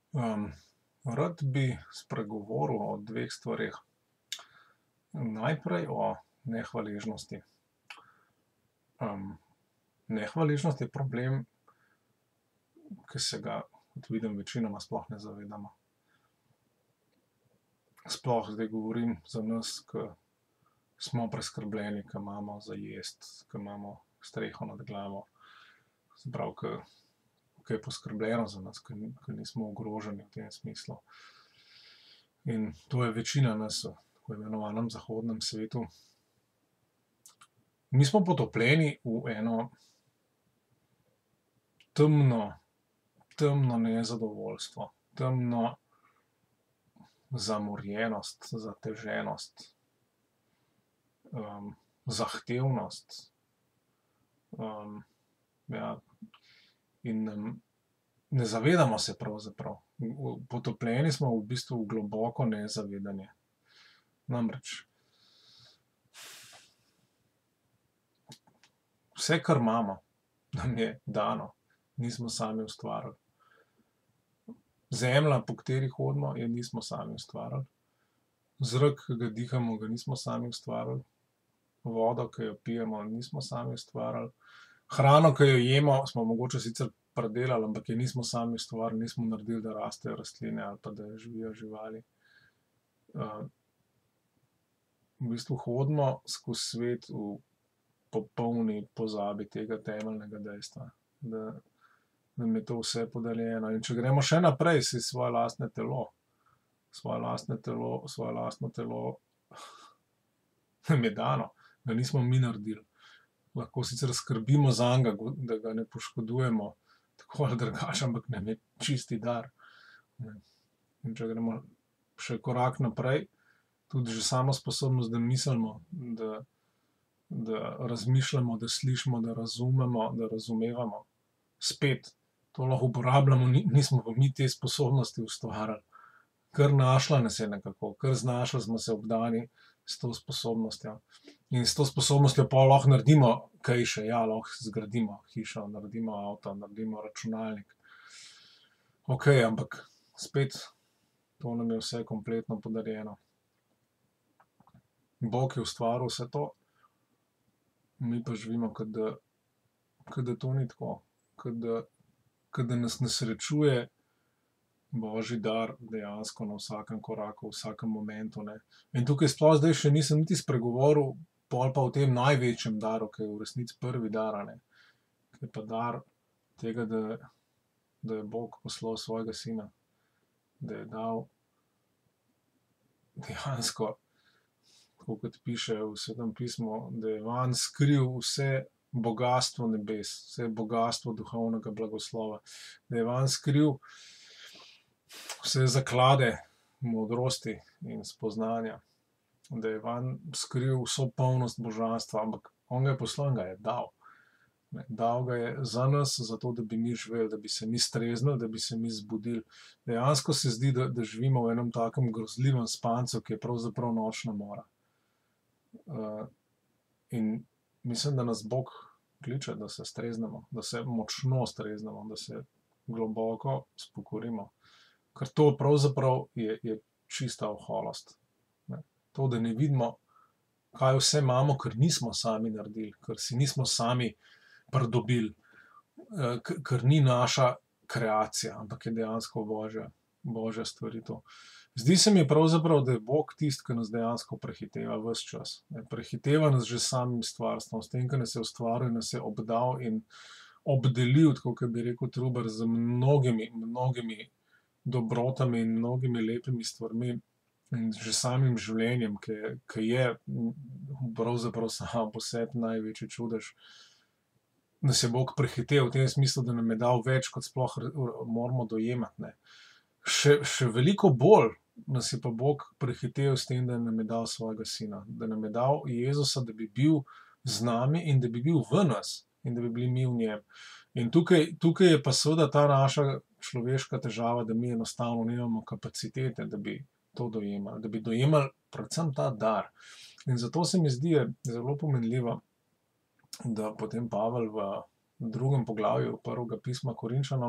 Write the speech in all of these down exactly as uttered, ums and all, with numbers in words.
Um, rad bi spregovoril o dveh stvareh. Najprej o nehvaležnosti. Um, nehvaležnost je problem, ki se ga, kot vidim, večinoma sploh ne zavedamo. Sploh zdaj govorim za nas, ki smo preskrbljeni, ki imamo za jesti, ki imamo streho nad glavo. Se pravi, ki, ki je poskrbljeno za nas, ki, ki nismo ogroženi v tem smislu. In to je večina nas v tako imenovanem zahodnem svetu. Mi smo potopljeni v eno temno, temno nezadovoljstvo, temno zamorjenost, zateženost, um, zahtevnost. Um, ja, in um, ne zavedamo se pravzaprav. Potopljeni smo v bistvu v globoko nezavedanje. Namreč vse, kar imamo, nam je dano, nismo sami ustvarili. Zemlja, po kateri hodimo, je nismo sami ustvarili. Zrak, ki ga dihamo, ga nismo sami ustvarili. Vodo, ki jo pijemo, nismo sami ustvarili. Hrano, ki jo jemo, smo mogoče sicer pridelali, ampak je nismo sami ustvarili, nismo naredili, da rastejo rastline ali pa da živijo živali. Uh, v bistvu hodimo skozi svet v popolni pozabi tega temeljnega dejstva, da nam je to vse podeljeno. In če gremo še naprej, si svoje lastne telo, svoje lastne telo, svoje lastno telo nam je dano, ga nismo mi naredili. Lahko sicer skrbimo zanj, da ga ne poškodujemo, tako ali drugače, ampak nam je čisti dar. In če gremo še korak naprej, tudi že samo sposobnost, da mislimo, da, da razmišljamo, da slišimo, da razumemo, da razumevamo. Spet, to lahko uporabljamo, nismo pa mi te sposobnosti ustvarjali. Kar našla nas je nekako, kar znašli smo se obdani s to sposobnostjo. In s to sposobnostjo pa lahko naredimo kaj še, ja, lahko zgradimo hišo, naredimo avto, naredimo računalnik. Ok, ampak spet, to nam je vse kompletno podarjeno. Bog je ustvaril vse to, mi pa živimo, kot da, kot da to ni tako, kot da, kot da nas ne srečuje božji dar dejansko na vsakem koraku, v vsakem momentu, ne. In tukaj sploh zdaj še nisem niti spregovoril pol pa o tem največjem daru, ki je v resnici prvi dar, a ne. Ki je pa dar tega, da, da je Bog poslal svojega sina, da je dal dejansko, tako kot piše v Svetem pismu, da je vanj skril vse bogastvo nebes, vse bogastvo duhovnega blagoslova, da je vanj skril vse zaklade modrosti in spoznanja, da je vanj skril vso polnost božanstva, ampak on ga je poslal in ga je dal. Dal ga je za nas, zato da bi mi živeli, da bi se mi streznili, da bi se mi zbudili. Dejansko se zdi, da, da živimo v enem takem grozljivem spancu, ki je pravzaprav nočna mora. Uh, in mislim, da nas Bog kliče, da se streznemo, da se močno streznemo, da se globoko spokorimo. Ker to pravzaprav je, je čista oholost. To, da ne vidimo, kaj vse imamo, ker nismo sami naredili, ker si nismo sami pridobili, ker ni naša kreacija, ampak je dejansko božja, božja stvaritev. Zdi se mi pravzaprav, da je Bog tisti, ki nas dejansko prehiteva ves čas. Prehiteva nas že samim stvarstvom, s tem, ki nas je ustvaril, nas je obdal in obdelil, tako kot bi rekel Trubar, z mnogimi, mnogimi dobrotami in mnogimi lepimi stvarmi in že samim življenjem, ki, ki je pravzaprav samo po sebi največji čudež. Nas je Bog prehitev v tem smislu, da nam je dal več, kot sploh moramo dojemati, ne. Še, še veliko bolj nas je pa Bog prehitev s tem, da nam je dal svojega sina, da nam je dal Jezusa, da bi bil z nami in da bi bil v nas in da bi bili mi v njem. In tukaj, tukaj je pa seveda ta naša človeška težava, da mi enostavno nimamo kapacitete, da bi to dojemali, da bi dojemali predvsem ta dar. In zato se mi zdi zelo pomenljivo, da potem Pavel v drugem poglavju prvega pisma Korinčanom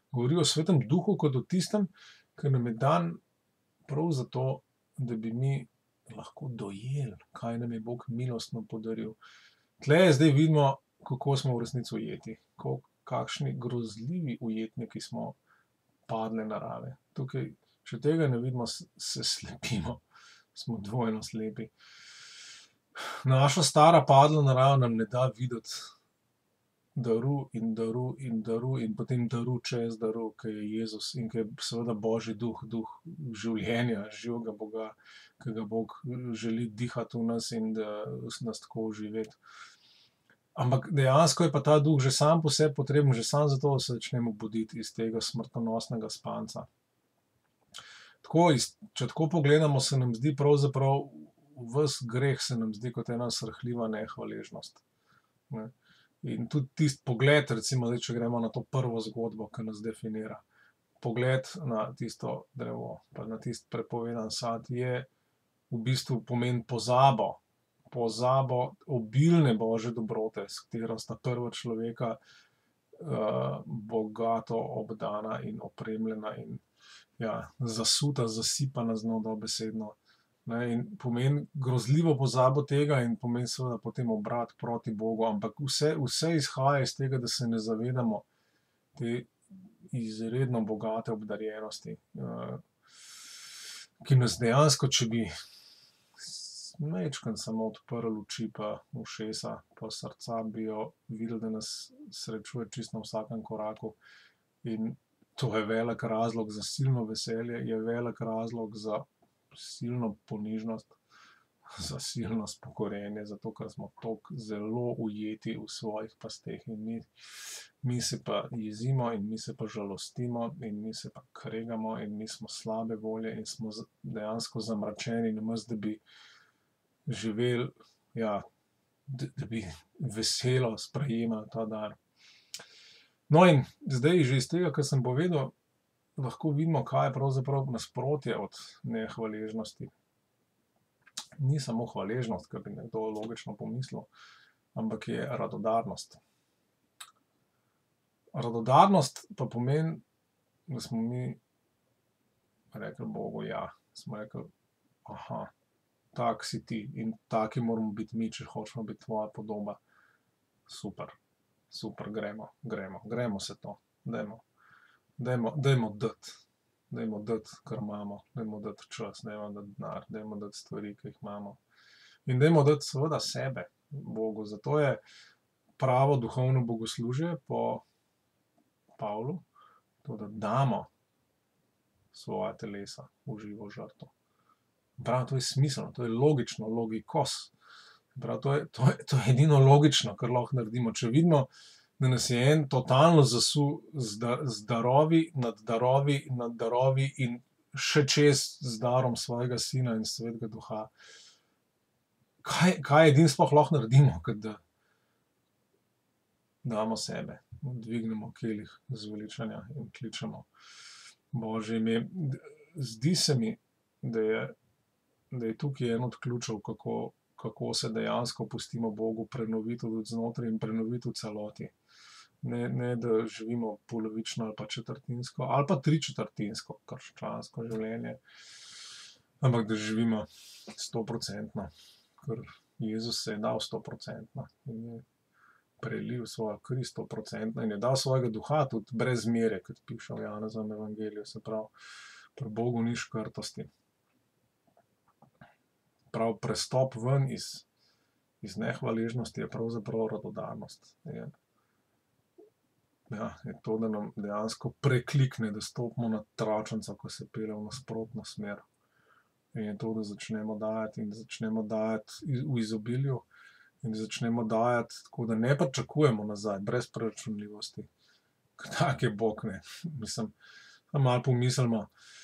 Govori o Svetem Duhu kot o tistem, ki nam je dan prav zato, da bi mi lahko dojeli, kaj nam je Bog milostno podaril. Tle zdaj vidimo, kako smo v resnici ujeti, kakšni grozljivi ujetniki smo padle narave. Tukaj, če tega ne vidimo, se slepimo, smo dvojno slepi. Naša stara padla narava nam ne da videti daru in daru in daru in potem daru čez daru, ki je Jezus in ki je seveda Božji duh, duh življenja, živega Boga, ki ga Bog želi dihati v nas in da nas tako oživeti. Ampak dejansko je pa ta duh že sam po sebi potreben, že sam zato, da se začnemo buditi iz tega smrtonosnega spanca. Tako, če tako pogledamo, se nam zdi pravzaprav, ves greh se nam zdi kot ena srhljiva nehvaležnost. Ne. In tudi tisti pogled, recimo, zdaj, če gremo na to prvo zgodbo, ki nas definira, pogled na tisto drevo, pa na tisti prepovedan sad, je v bistvu pomeni pozabo, pozabo obilne Božje dobrote, s katero sta prva človeka uh, bogato obdana in opremljena in ja, zasuta, zasipana z njo dobesedno. Ne, in pomeni grozljivo pozabo tega in pomeni seveda potem obrat proti Bogu, ampak vse, vse izhaja iz tega, da se ne zavedamo te izredno bogate obdarjenosti, uh, ki nas dejansko, če bi majčkeno samo odprli oči pa ušesa pa srca, bi jo videli, da nas srečuje čisto na vsakem koraku. In to je velik razlog za silno veselje, je velik razlog za silno ponižnost, za silno spokorjenje, zato ker smo tako zelo ujeti v svojih pasteh in mi, mi se pa jezimo in mi se pa žalostimo in mi se pa kregamo in mi smo slabe volje in smo dejansko zamračeni, namesto da bi živeli, ja, da, da bi veselo sprejemali ta dar. No in zdaj že iz tega, kar sem povedal, lahko vidimo, kaj je pravzaprav nasprotje od nehvaležnosti. Ni samo hvaležnost, kar bi nekdo logično pomislil, ampak je radodarnost. Radodarnost pa pomeni, da smo mi rekli Bogu ja. Smo rekli, aha, tak si ti in taki moramo biti mi, če hočemo biti tvoja podoba. Super, super, gremo, gremo, gremo se to, dajmo. Dajmo, dajmo dati, dajmo dati, kar imamo, dajmo dati čas, dajmo dati denar, dajmo dati stvari, ki jih imamo. In dajmo dati seveda sebe Bogu. Zato je pravo duhovno bogoslužje po Pavlu, to, da damo svoja telesa v živo žrtev. Prav, to je smiselno, to je logično, logikos. Prav, to je, to je, to je edino logično, kar lahko naredimo. Če vidimo, da nas je en totalno zasul z darovi, nad darovi, nad darovi in še čez z darom svojega sina in svetega duha. Kaj, kaj edin sploh lahko naredimo, kad da damo sebe, dvignemo kelih zveličanja in kličemo Božje ime. Zdi se mi, da je, da je tukaj en od ključev, kako, kako se dejansko pustimo Bogu prenoviti od znotraj in prenoviti v celoti. Ne, ne, da živimo polovično ali pa četrtinsko, ali pa tričetrtinsko krščansko življenje, ampak da živimo stoprocentno, ker Jezus se je dal stoprocentno in je prelil svojo kri stoprocentno in je dal svojega duha tudi brez mere, kot piše v Janezovem evangeliju, se pravi, pri Bogu ni škrtosti. Prav prestop ven iz, iz nehvaležnosti je pravzaprav radodarnost. Je, Ja, je to, da nam dejansko preklikne, da stopimo na tračnico, ko se pelje v nasprotno smer. In je to, da začnemo dajati in da začnemo dajati v izobilju in da začnemo dajati tako, da ne pričakujemo nazaj, brez preračunljivosti. Tak je Bog, ne. Mislim, malo pomislimo,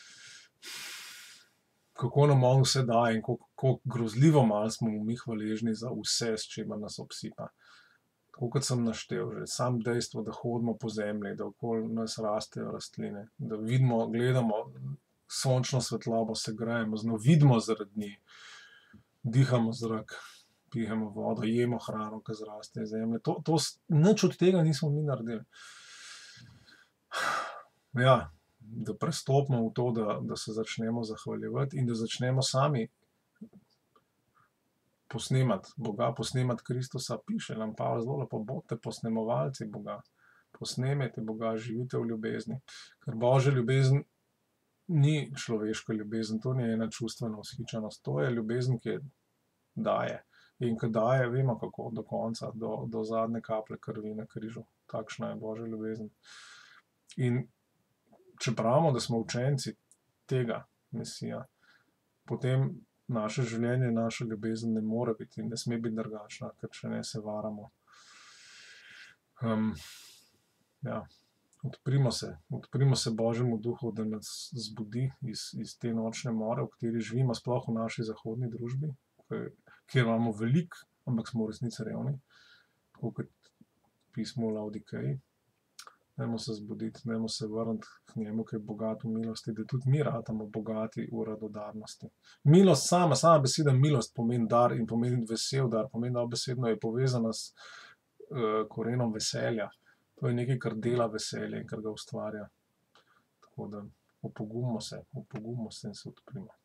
kako nam on vse daje in kako grozljivo malo smo mi hvaležni za vse, s čimer nas obsipa. Tako kot sem naštel že, sam dejstvo, da hodimo po zemlji, da okoli nas rastejo rastline, da vidimo, gledamo sončno svetlobo, se grejemo, z njo vidimo zaradi nje, dihamo zrak, pijemo vodo, jemo hrano, ki zraste iz zemlje. To, to, nič od tega nismo mi naredili. Ja, da prestopimo v to, da, da se začnemo zahvaljevati in da začnemo sami posnemati Boga, posnemati Kristusa. Piše nam Pavel zelo lepo, bodite posnemovalci Boga. Posnemajte Boga, živite v ljubezni. Ker Božja ljubezen ni človeška ljubezen, to ni ena čustvena vzhičenost, to je ljubezen, ki daje. In ko daje, vemo kako, do konca, do, do zadnje kaplje krvi na križu. Takšna je Božja ljubezen. In če pravimo, da smo učenci tega Mesija, potem naše življenje, naša ljubezen ne more biti in ne sme biti drugačna, ker če ne se varamo. Um, ja, odprimo se, odprimo se Božjemu duhu, da nas zbudi iz, iz te nočne more, v kateri živimo, sploh v naši zahodni družbi, kjer imamo veliko, ampak smo v resnici revni, tako kot pismo v Laodikeji. Dajmo se zbuditi, dajmo se vrniti k njemu, ki je bogat v milosti, da tudi mi ratamo bogati v radodarnosti. Milost sama, sama beseda milost pomeni dar in pomeni vesel dar, pomeni dobesedno je povezana s uh, korenom veselja. To je nekaj, kar dela veselje in kar ga ustvarja. Tako da opogumimo se, opogumimo se in se odprimo.